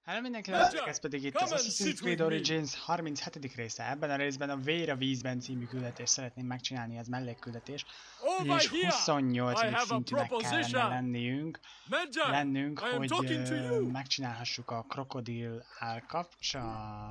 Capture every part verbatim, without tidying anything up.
Hello mindenki, ez pedig itt az Assassin's Creed Origins harminchetedik része. Ebben a részben a Vér a vízben című küldetést szeretném megcsinálni, ez mellékküldetés. És huszonnyolcadik szintűnek kellene lenniünk, lennünk, hogy uh, megcsinálhassuk a krokodil állkapcsa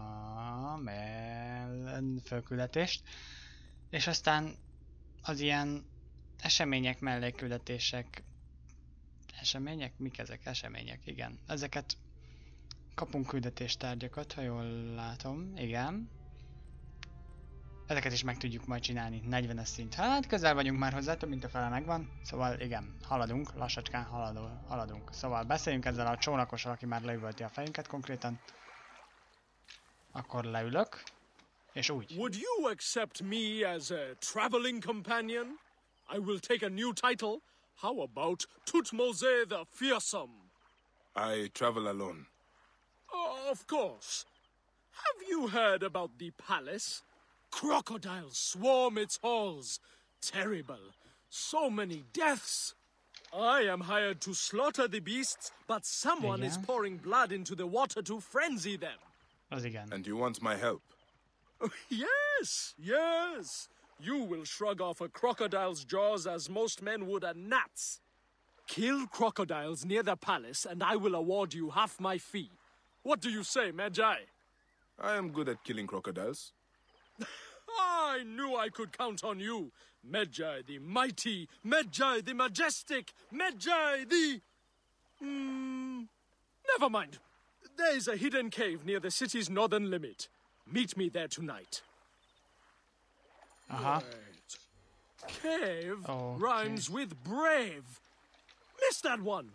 fölküldetést. És aztán az ilyen események, mellékküldetések, események? Mik ezek? Események, igen. Ezeket kapunk küldetéstárgyakat, ha jól látom, igen. Ezeket is meg tudjuk majd csinálni, negyvenes szint. Hát közel vagyunk már hozzá, több mint a fele megvan. Szóval igen, haladunk, lassacskán haladó, haladunk. Szóval beszéljünk ezzel a csónakossal, aki már leüvölti a fejünket konkrétan. Akkor leülök, és úgy. Would you accept me as a traveling companion? I will take a new title. How about Thutmose the Fearsome? I travel alone. Of course. Have you heard about the palace? Crocodiles swarm its halls. Terrible. So many deaths. I am hired to slaughter the beasts, but someone is pouring blood into the water to frenzy them. Az igen. And you want my help? Yes, yes. You will shrug off a crocodile's jaws as most men would a gnat's. Kill crocodiles near the palace and I will award you half my fee. What do you say, Magi? I am good at killing crocodiles. I knew I could count on you. Magi the mighty, Magi the majestic, Magi the... Mm, never mind. There is a hidden cave near the city's northern limit. Meet me there tonight. Uh-huh. Right. Cave oh, rhymes okay. with brave. Missed that one.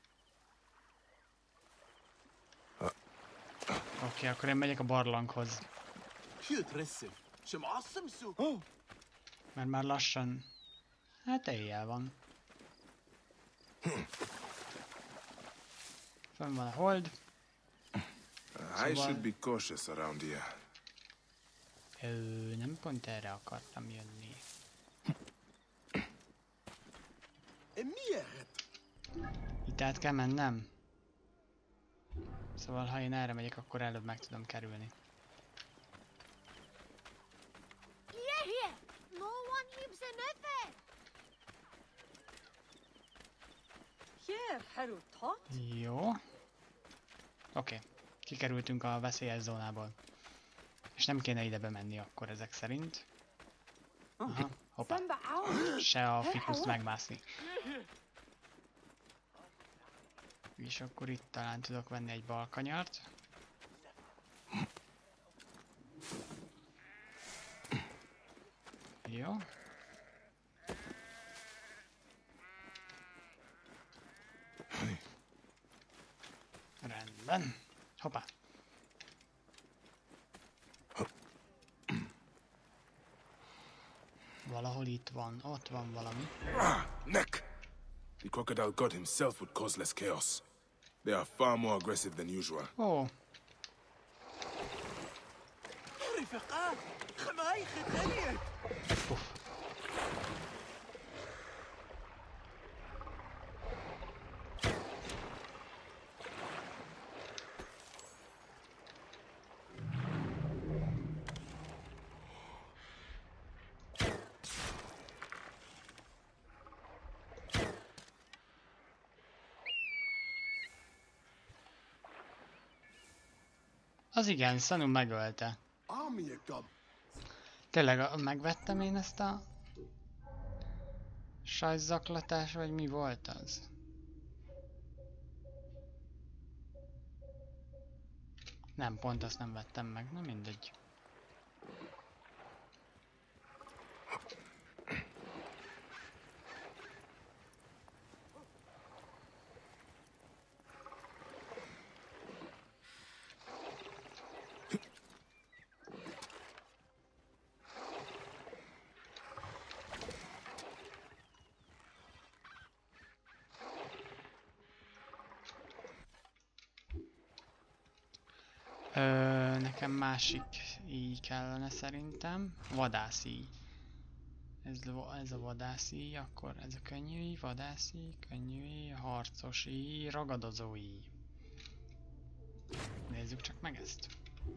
Oké, okay, akkor én megyek a barlanghoz. Oh. Mert már lassan... Hát éjjel van. Fönn van a hold. Szóval... I should be cautious around here. Ö, nem pont erre akartam jönni. Itt át kell mennem. Szóval ha én erre megyek, akkor előbb meg tudom kerülni. Jó. Oké. Okay. Kikerültünk a veszélyes zónából. És nem kéne ide bemenni akkor ezek szerint. Aha, hoppá. Se a fikuszt megmászni. És akkor itt talán tudok venni egy balkanyart. Jó. Rendben. Hoppá. Valahol itt van, ott van valami. Ah, neck! The crocodile god himself would cause less chaos. They are far more aggressive than usual. Oh. Uff. Az igen, Sanu megölte. Tényleg megvettem én ezt a sajzzaklatás, vagy mi volt az? Nem, pont azt nem vettem meg, na mindegy. Ö, nekem másik íj kellene szerintem. Vadászíj. Ez, ez a vadászíj, akkor ez a könnyű íj, vadászíj, könnyű íj, harcos íj, ragadozó íj. meg ezt.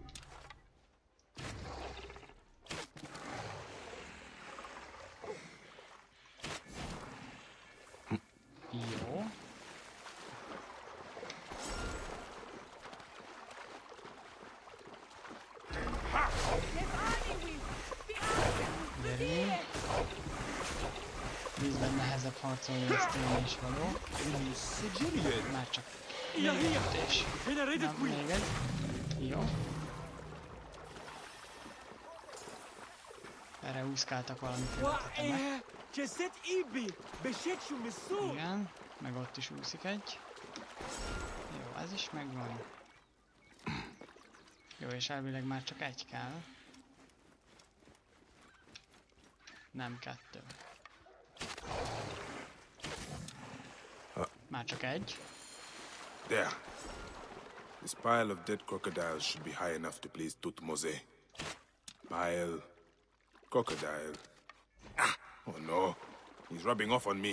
Jó. Gyerünk. Vízben nehezebb harcolni, ezt én is való. Már csak még és nem, még egy. Jó. Erre úszkáltak valamit, meg. Igen, meg ott is úszik egy. Jó, ez is megvan. Jó, és elvileg már csak egy kell. Nem kettő. Már csak egy. There. This pile of dead crocodiles should be high enough to please Tutmose. Pile. Crocodile. Ah! Oh no. He's rubbing off on me.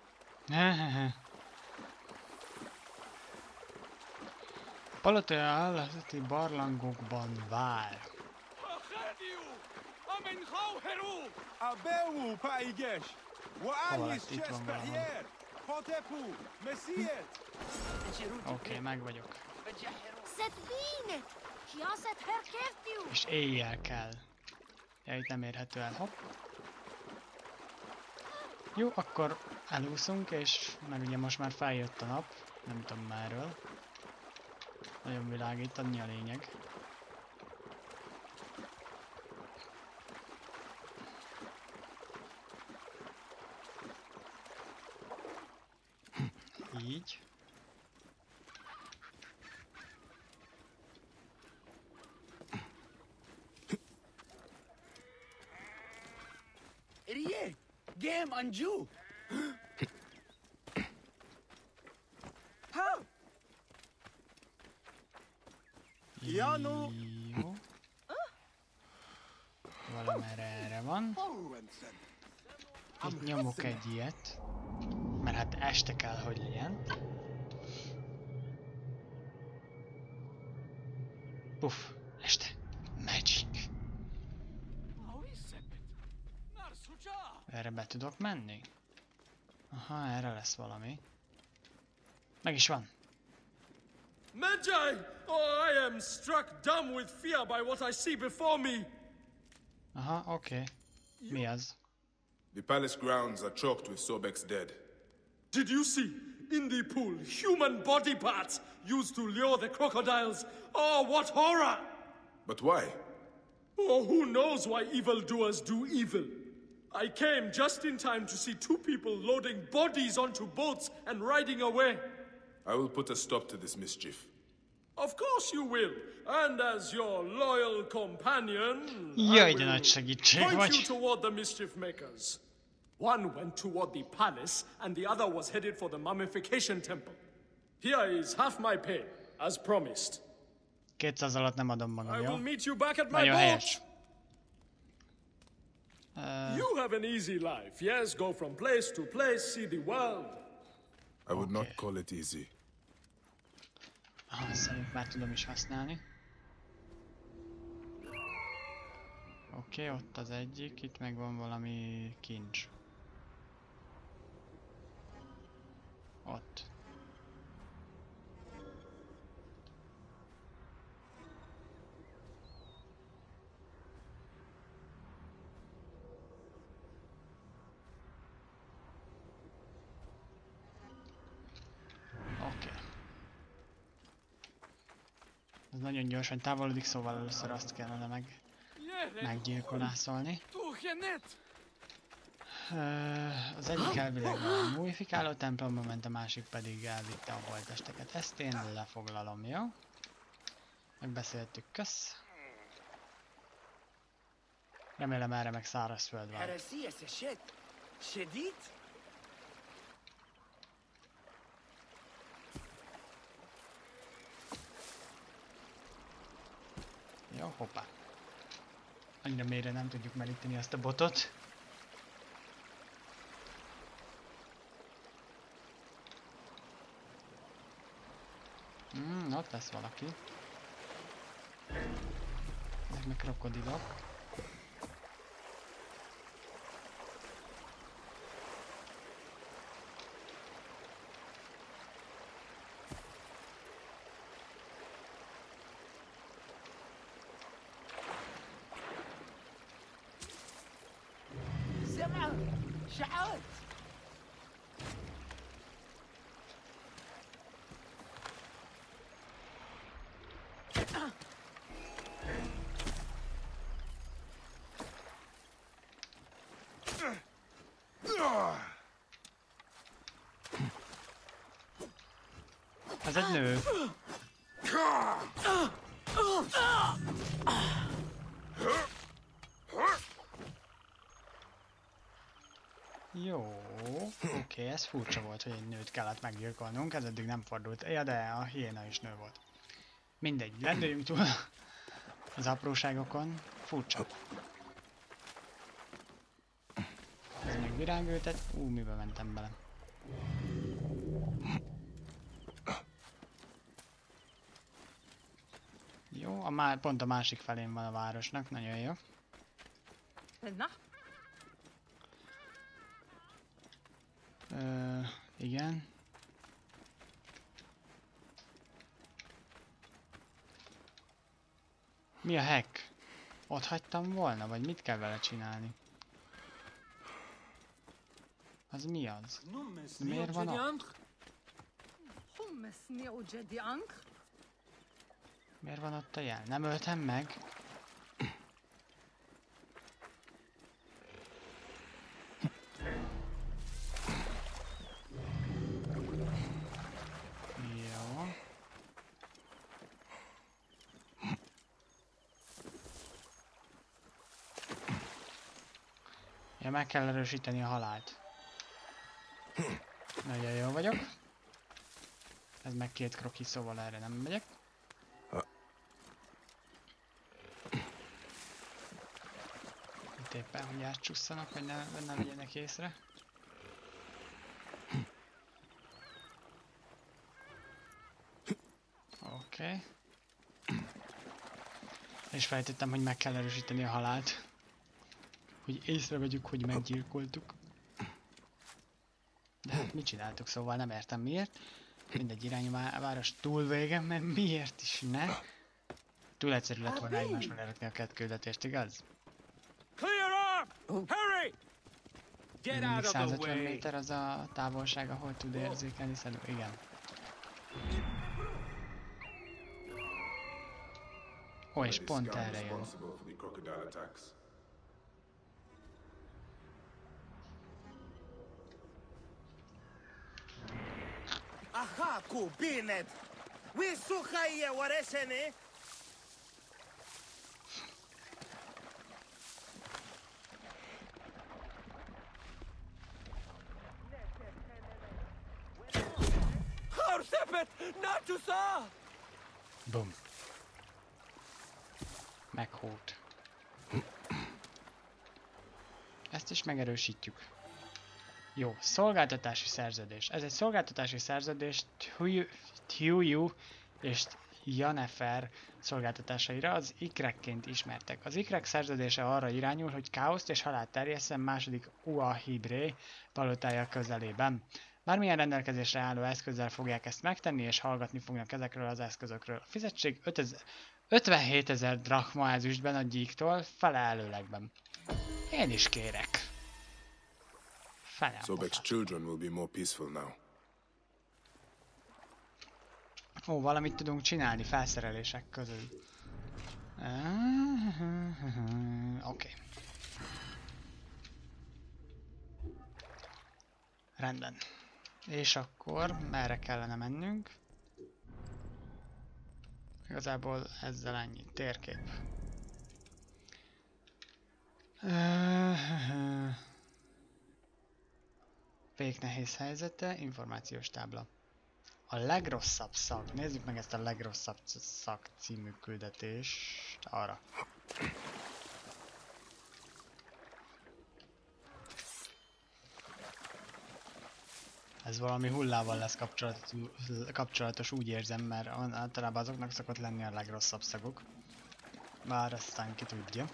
Palotea állati barlangokban vár. Hol lett? Itt van valahol. Oké, okay, meg vagyok. És éjjel kell. Ja, itt nem érhető el. Hopp. Jó, akkor elúszunk, és meg ugye most már feljött a nap. Nem tudom merről. Nagyon világít, annyi a lényeg. Így. Rie, game Anju. How? Jó. Valamerre erre van. Itt nyomok egy ilyet. Mert hát este kell, hogy legyen. Puff, este. Magic. Erre be tudok menni? Aha, erre lesz valami. Meg is van. Magi! Oh, I am struck dumb with fear by what I see before me. Aha, oké. Okay. Mi az? The palace grounds are choked with Sobek's dead. Did you see, in the pool, human body parts used to lure the crocodiles? Oh, what horror! But why? Oh, who knows why evildoers do evil? I came just in time to see two people loading bodies onto boats and riding away. I will put a stop to this mischief. Of course you will. And as your loyal companion, Jaj, I de nagy will segítség point vagy. you toward the mischief makers. One went toward the palace, and the other was headed for the mummification temple. Here is half my pay, as promised. kétszáz alatt nem adom magam, I jó? will meet you back at my Nagyon boat. helyes. Uh, You have an easy life. Yes, go from place to place, see the world. I would Okay. not call it easy. aha, szerint már tudom is használni. Oké, okay, ott az egyik, itt meg van valami kincs. Ott. Oké. Okay. Ez nagyon gyorsan távolodik, szóval először azt kellene meg meggyilkolászolni. Uh, az egyik elvileg a mumifikáló templomba ment, a másik pedig elvitte a holttesteket. Ezt én lefoglalom, jó? Megbeszéltük, kösz. Remélem erre meg szárazföld van. Jó, hoppá. Annyira mélyre nem tudjuk meríteni azt a botot. Hmm, ott lesz valaki. Ezek meg krokodilok. سمع شعات Ez egy nő. Jó, oké, okay, ez furcsa volt, hogy egy nőt kellett meggyilkolnunk, ez eddig nem fordult. Ja, de a hiéna is nő volt. Mindegy, lendüljünk túl az apróságokon. Furcsa. Ez még virágültet. Ú, mibe mentem bele. Jó, a má pont a másik felén van a városnak, nagyon jó. Ö, igen. Mi a hack? Ott hagytam volna, vagy mit kell vele csinálni? Az mi az? Miért van ott? Miért van ott a jel? Nem öltem meg? Jó. Ja, meg kell erősíteni a halált. Nagyon jó vagyok. Ez meg két kroki, szóval erre nem megyek. Itt éppen, hogy átcsusszanak, hogy ne, ne legyenek észre. Oké. Okay. És felejtettem, hogy meg kell erősíteni a halált. Hogy észrevegyük, hogy meggyilkoltuk. De hát mit csináltuk, szóval nem értem miért. Mindegy, irányú a város túl vége, mert miért is ne? Túl egyszerű lett volna egymásról lerakni a két küldetést, igaz? Mindig százötven méter az a távolság, ahol tud érzékelni szedő. Igen. Ó, és pont erre jön. Aha, ku Bennett. We sukhaiya waresene. Horsepet, natusa. Bum. Meghót. Ezt is megerősítjük. Jó, szolgáltatási szerződés. Ez egy szolgáltatási szerződés Tjuju és Yennefer szolgáltatásaira az ikrekként ismertek. Az ikrek szerződése arra irányul, hogy káoszt és halált terjesszen második Uahibré palotája közelében. Bármilyen rendelkezésre álló eszközzel fogják ezt megtenni, és hallgatni fognak ezekről az eszközökről. A fizetség ötvenhétezer drachma ezüstben a gyíktól, fele előlegben. Én is kérek. Sobek's children will be more peaceful now. Ó, valamit tudunk csinálni felszerelések közül. Oké. Okay. Rendben. És akkor merre kellene mennünk? Igazából ezzel ennyi. Térkép. Pék nehéz helyzete, információs tábla. A legrosszabb szak. Nézzük meg ezt a legrosszabb szak című küldetést arra. Ez valami hullával lesz kapcsolatos, kapcsolatos, úgy érzem, mert általában azoknak szokott lenni a legrosszabb szagok. Bár aztán ki tudja.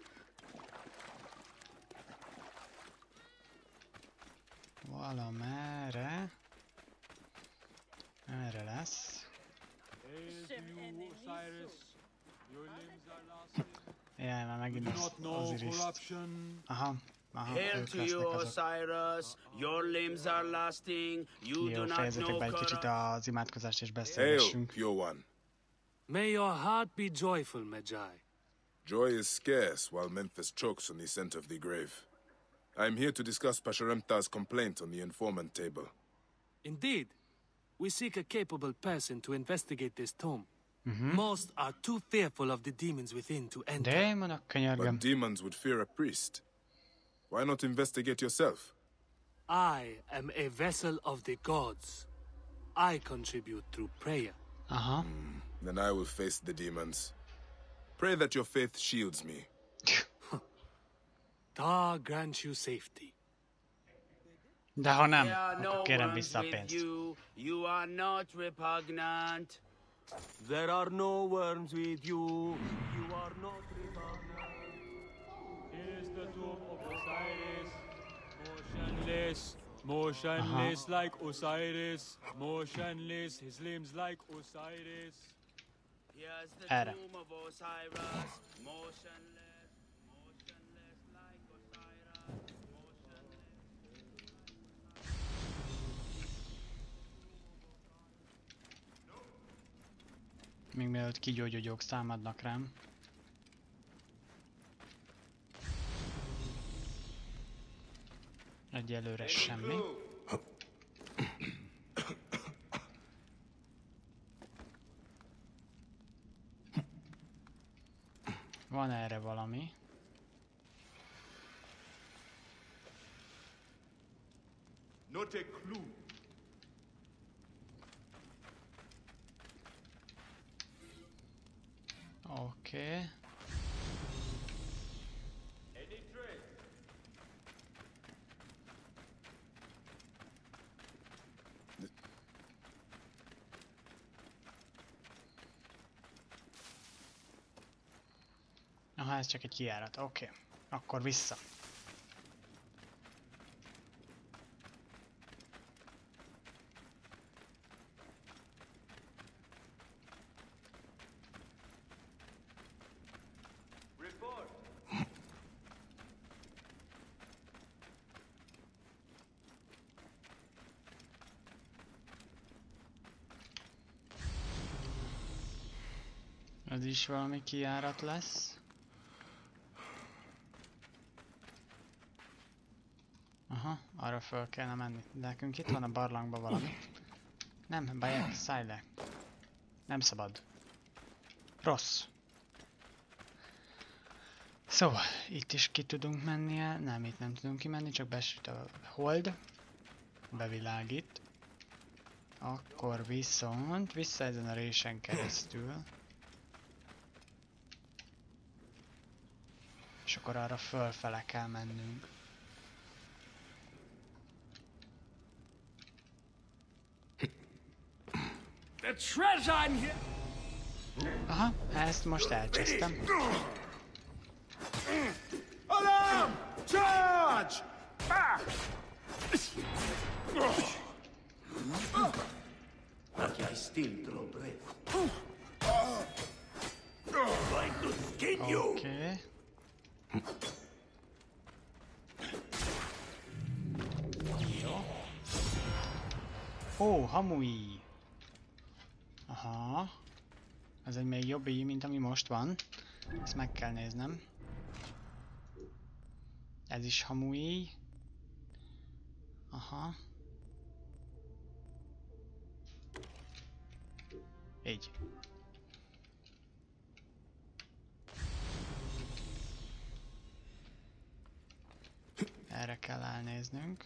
Valamerre... Erre lesz. Jaj, már megint az Osiriszt. Aha. Aha, Hail to you, Osiris. Your limbs are lasting. You do Jó, not fejezzétek know be egy kicsit corruption. az imádkozást és Hail, beszélgessünk. pure one. May your heart be joyful, Magi. Joy is scarce while Memphis chokes on the scent of the grave. I am here to discuss Pasherenptah's complaint on the informant table. Indeed. We seek a capable person to investigate this tomb. Most are too fearful of the demons within to enter. Démonok, könyörgöm. But demons would fear a priest. Why not investigate yourself? I am a vessel of the gods. I contribute through prayer. Aha. Then I will face the demons. Pray that your faith shields me. Ta grant you safety. De ha nem, There are no akkor kérem worms vissza a with pénzt. you. You are not repugnant. There are no worms with you. You are not repugnant. Here's the tomb of Osiris. Motionless, motionless like Osiris. Motionless, his limbs like Osiris. Here's the Erre. tomb of Osiris. Motionless, motionless like Osiris. Motionless. Még mielőtt kigyógyogok, számadnak rám. Egyelőre semmi. Van erre valami. Not a clue. Oké. Okay. Aha, ez csak egy kijárat. Oké. Okay. Akkor vissza. Ez is valami kijárat lesz. Aha, arra föl kellene menni. De nekünk itt van a barlangban valami. Nem, bejek, szállj le. Nem szabad. Rossz. Szóval, itt is ki tudunk menni el. Nem, itt nem tudunk kimenni, csak besüt a hold. Bevilágít. Akkor viszont vissza ezen a résen keresztül. És akkor arra fölfele kell mennünk. The treasure in here! Aha, ezt most elcsesztem. Alarm! Charge! But I still draw breath. Trying to skin you! Oké. Jó. Ó, hamui! Aha. Ez egy még jobb íj, mint ami most van. Ezt meg kell néznem. Ez is hamui. Aha. Így. Erre kell elnéznünk.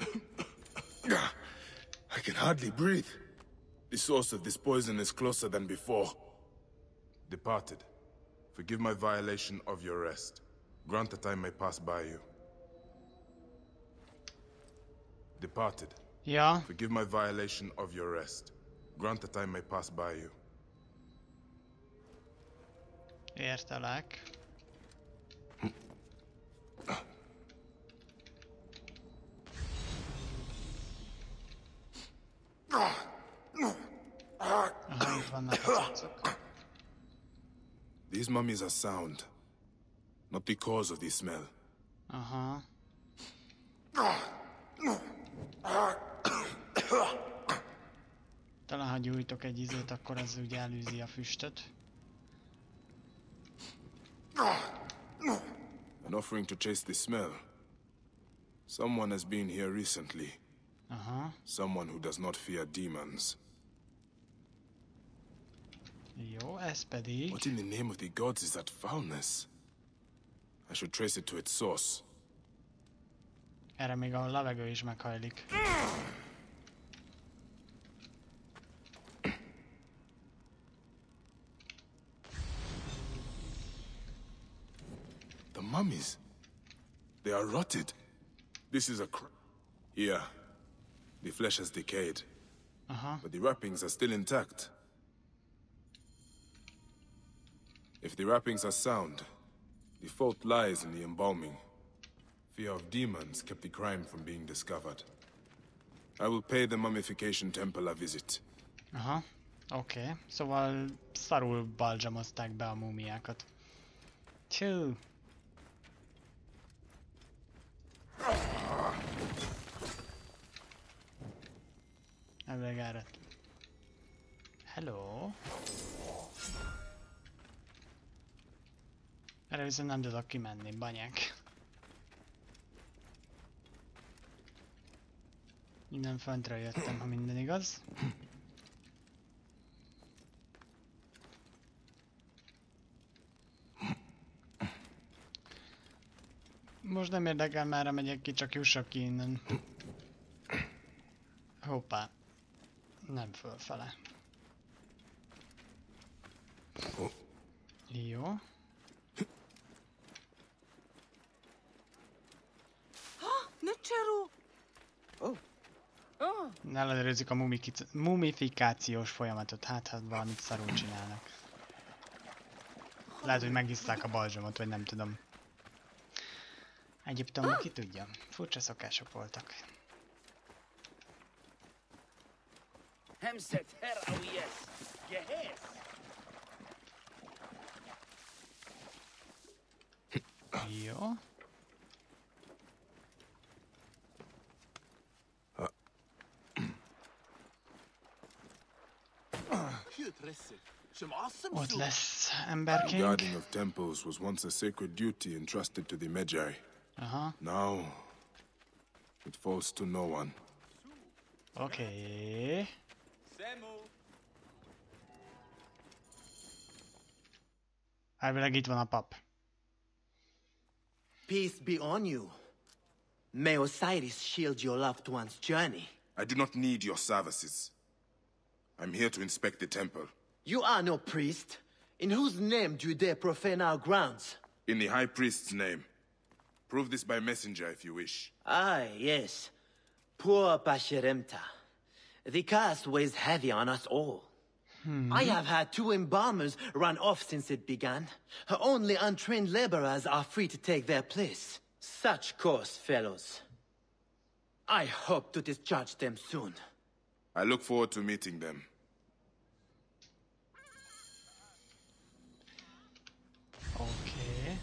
I can hardly breathe. The source of this poison is closer than before. Departed, forgive my violation of your rest. Grant that I may pass by you. Departed, Ja. Forgive my violation of your rest. Grant that I may pass by you. Értelek. Aha, itt vannak a cuccok. These mummies are sound, not the cause of the smell. Aha. Talán ha gyújtok egy izét, akkor ez ugye elűzi a füstöt. An offering to chase the smell. Someone has been here recently. Aha. Someone who does not fear demons. Jó, ez pedig... What in the name of the gods is that foulness? I should trace it to its source. Erre még a levegő is meghajlik. The mummies. They are rotted. This is a cr- Here. The flesh has decayed. Aha. But the wrappings are still intact. If the wrappings are sound, the fault lies in the embalming. Fear of demons kept the crime from being discovered. I will pay the mummification temple a visit. Aha. Oké. Okay. Szóval szarul balzsamozták be a múmiákat. Csú. Elvég árat. Hello. Erre viszont nem tudok kimenni, banyák. Innen föntről jöttem, ha minden igaz. Most nem érdekel, merre megyek ki, csak jussak ki innen. Hoppá. Nem fölfele. Jó. Ellenőrizzük a mumifikációs folyamatot, hát ha valamit szarul csinálnak. Lehet, hogy megiszták a balzsamot, vagy nem tudom. Egyiptomban ki tudja. Furcsa szokások voltak. Jó. Ott lesz emberként. Guarding of temples was once a sacred duty entrusted to the Magi. Aha. Now, it falls to no one. Oké. Elvileg itt van a pap. Peace be on you. May Osiris shield your loved one's journey. I do not need your services. I'm here to inspect the temple. You are no priest. In whose name do you dare profane our grounds? In the High Priest's name. Prove this by messenger if you wish. Ah, yes. Poor Pasheremta. The curse weighs heavy on us all. Hmm. I have had two embalmers run off since it began. Only untrained laborers are free to take their place. Such coarse fellows. I hope to discharge them soon. I look forward to meeting them. Okay.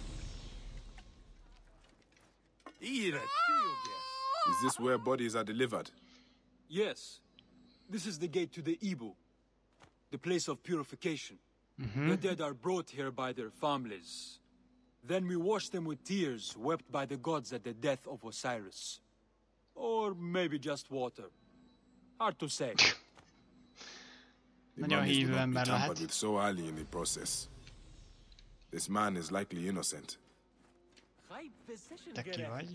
Is this where bodies are delivered? Yes. This is the gate to the Ibu, the place of purification. Mm-hmm. The dead are brought here by their families. Then we wash them with tears wept by the gods at the death of Osiris. Or maybe just water. Hard to say. The mummies will not be tampered with so early in the process. This man is likely innocent. Te ki vagy?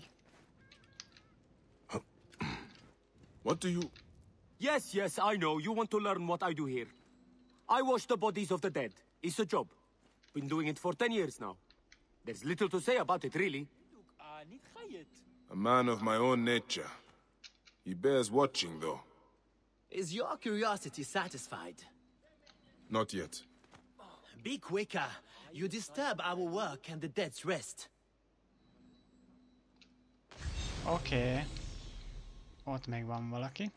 What do you... Yes, yes, I know. You want to learn what I do here. I wash the bodies of the dead. It's a job. Been doing it for ten years now. There's little to say about it, really. A man of my own nature. He bears watching, though. Is your curiosity satisfied? Not yet. Be quicker. You disturb our work and the dead's rest. Oké. Okay. Ott még van valaki.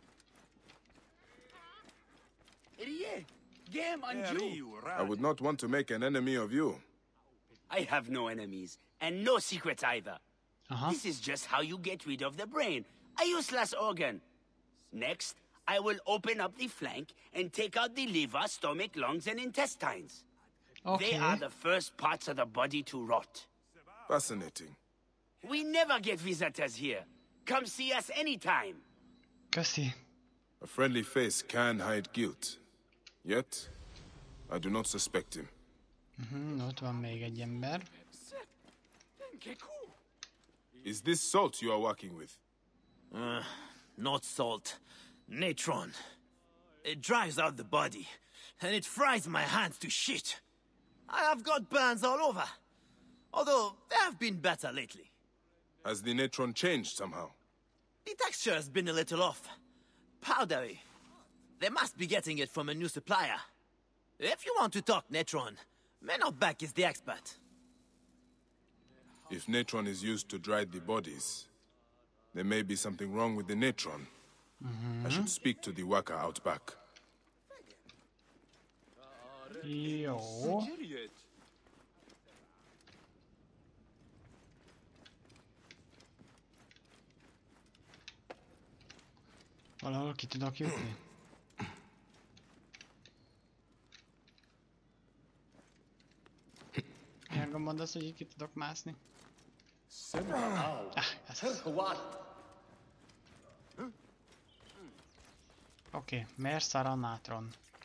I would not want to make an enemy of you. I have no enemies, and no secrets either. Uh-huh. This is just how you get rid of the brain, a useless organ. Next, I will open up the flank and take out the liver, stomach, lungs, and intestines. Okay. They are the first parts of the body to rot. Fascinating. We never get visitors here. Come see us anytime. Köszi. A friendly face can hide guilt. Yet, I do not suspect him. Uh-huh, ott van még egy ember. Is this salt you are working with? Uh, not salt. Natron. It dries out the body, and it fries my hands to shit. I have got burns all over. Although, they have been better lately. Has the natron changed somehow? The texture has been a little off. Powdery. They must be getting it from a new supplier. If you want to talk natron, Menobek is the expert. If natron is used to dry the bodies, there may be something wrong with the natron. Mm-hmm. I should speak to the worker out back. Jó. Valahol ki tudok jutni? Miért mondasz, hogy ki tudok mászni? Ah, ez az. Oké, okay, miért szar a natron?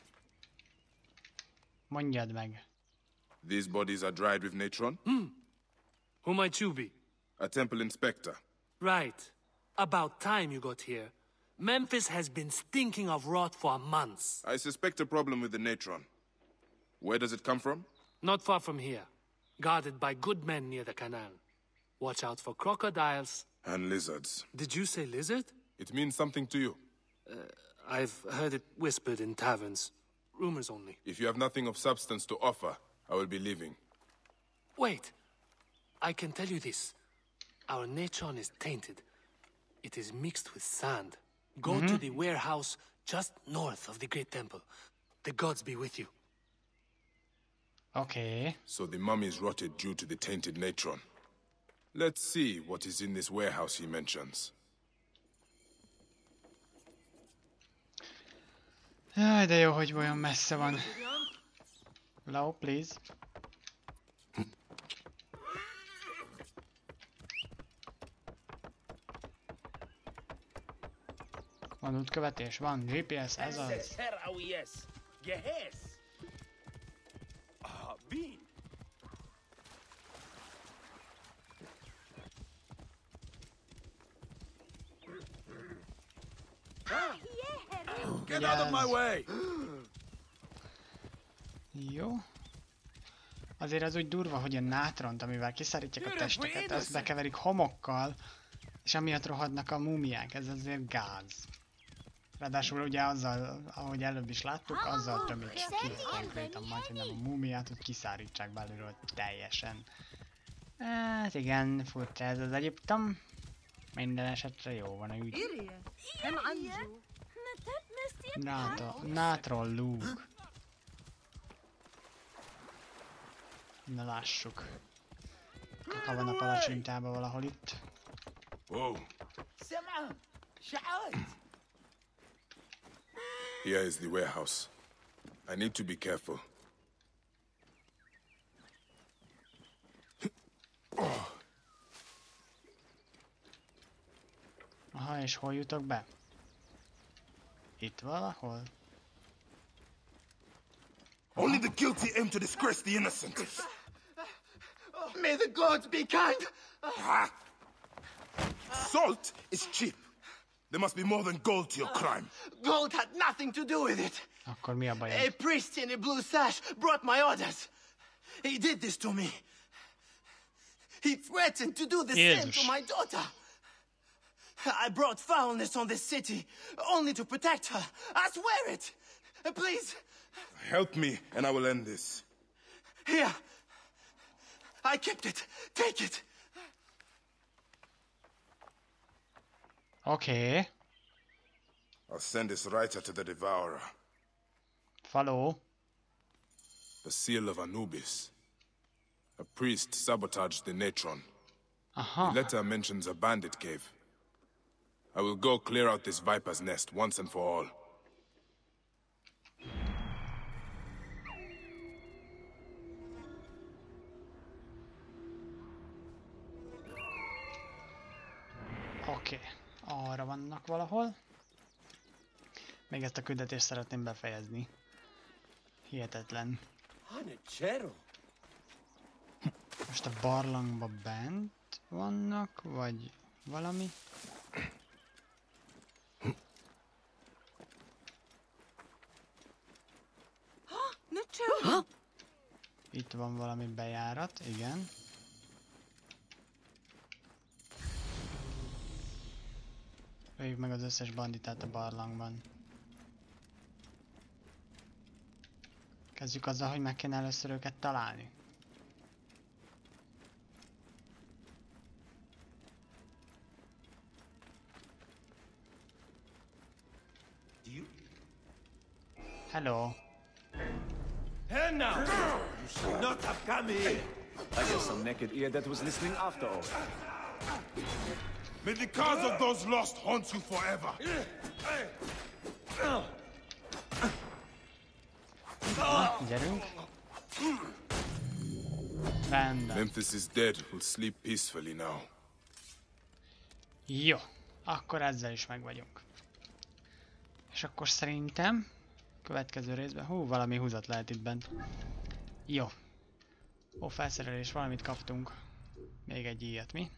Mondjad meg. These bodies are dried with natron? Hmm. Who might you be? A temple inspector. Right. About time you got here. Memphis has been stinking of rot for months. I suspect a problem with the natron. Where does it come from? Not far from here. Guarded by good men near the canal. Watch out for crocodiles. And lizards. Did you say lizard? It means something to you. Uh, I've heard it whispered in taverns. Rumors only. If you have nothing of substance to offer, I will be leaving. Wait. I can tell you this. Our natron is tainted. It is mixed with sand. Go mm-hmm. to the warehouse just north of the Great Temple. The gods be with you. Okay. So the mummies rotted due to the tainted natron. Let's see what is in this warehouse he mentions. Jaj, de jó, hogy olyan messze van. Low, please. Van útkövetés? Van gé pé es, ez az. Get out of my way! Jó. Azért ez úgy durva, hogy a nátront, amivel kiszárítják a testeket, ezt bekeverik homokkal, és amiatt rohadnak a múmiák, ez azért gáz. Ráadásul ugye azzal, ahogy előbb is láttuk, azzal tömik ki konkrétan majd, hogy nem a múmiát, hogy kiszárítsák belőle teljesen. Hát igen, furcsa ez az Egyiptom. Minden esetre jó van a ügy. Nátron Luke. Na lássuk. Ha van a palacsintában valahol itt. Whoa. Here is the warehouse. I need to be careful. Aha, és hol jutok be? Itt valahol? Only the guilty aim to disgrace the innocent. May the gods be kind! Salt is cheap. There must be more than gold to your crime. Gold had nothing to do with it. Akkor mi a baj? A priest in a blue sash brought my orders. He did this to me. He threatened to do the Jézus. same to my daughter. I brought foulness on this city, only to protect her. I swear it! Please! Help me, and I will end this. Here! I kept it. Take it! Okay. I'll send this writer to the Devourer. Follow. The seal of Anubis. A priest sabotaged the Natron. Aha. The letter mentions a bandit cave. I will go clear out this viper's nest once and for all. Oké, okay. Arra vannak valahol. Még ezt a küldetést szeretném befejezni. Hihetetlen. Most a barlangba bent vannak, vagy valami? Itt van valami bejárat, igen. Öljük meg az összes banditát a barlangban. Kezdjük azzal, hogy meg kéne először őket találni. Hello. And now, you should not have come here. I guess some naked ear that was listening after all. May the cause of those lost haunt you forever. Na, gyerünk. Rendben. Memphis is dead. We'll sleep peacefully now. Jó, akkor ezzel is meg vagyunk. És akkor szerintem következő részben, hú, valami húzat lehet itt bent. Jó. Ó, felszerelés, valamit kaptunk. Még egy ilyet, mi?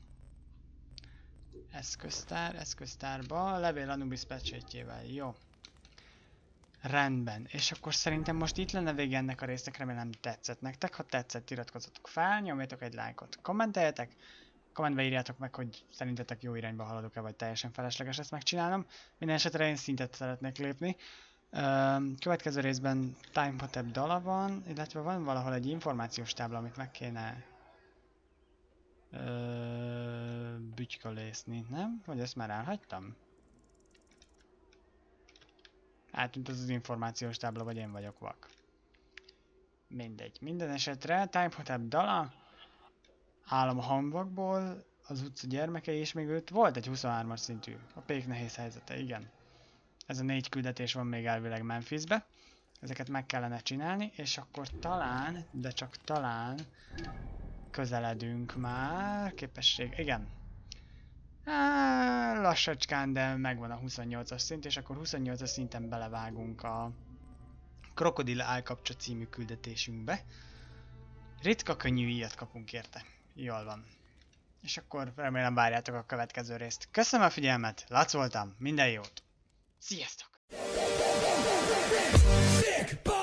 Eszköztár, eszköztárba, levél Anubis pecsétjével, jó. Rendben, és akkor szerintem most itt lenne vége ennek a résznek, remélem tetszett nektek. Ha tetszett, iratkozzatok fel, nyomjatok egy lájkot, kommenteljetek. Kommentbe írjátok meg, hogy szerintetek jó irányba haladok-e, vagy teljesen felesleges ezt megcsinálnom. Minden esetre én szintet szeretnék lépni. Következő részben Timehotep dala van, illetve van valahol egy információs tábla, amit meg kéne Ö, bütykölészni, nem? Vagy ezt már elhagytam? Átűnt az az információs tábla, vagy én vagyok vak. Mindegy. Minden esetre Timehotep dala, Álom a hamvakból, az utca gyermekei, és még őt volt egy huszonhármas szintű. A pék nehéz helyzete, igen. Ez a négy küldetés van még elvileg Memphisbe. Ezeket meg kellene csinálni, és akkor talán, de csak talán közeledünk már. Képesség, igen. Á, lassacskán, de megvan a huszonnyolcas szint, és akkor huszonnyolcas szinten belevágunk a Krokodil állkapcsa című küldetésünkbe. Ritka könnyű íjat kapunk érte. Jól van. És akkor remélem várjátok a következő részt. Köszönöm a figyelmet, Lac voltam, minden jót! Sziasztok!